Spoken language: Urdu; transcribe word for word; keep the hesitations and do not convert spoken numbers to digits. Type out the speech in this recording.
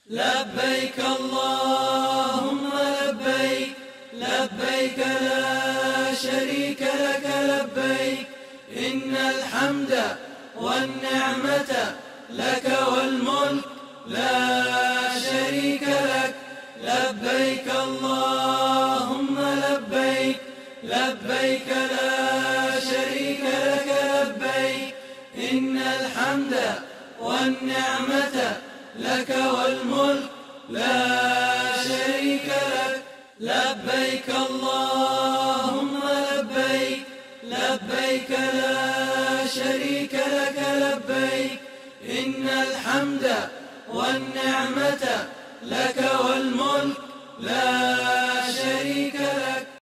لبيك اللهم لبيك، لبيك لا شريك لك لبيك، إن الحمد والنعمة لك والملك لا شريك لك. لبيك اللهم لبيك، لبيك لا شريك لك لبيك، إن الحمد والنعمة لك والملك لا شريك لك. لبيك اللهم لبيك، لبيك لا شريك لك لبيك، إن الحمد والنعمة لك والملك لا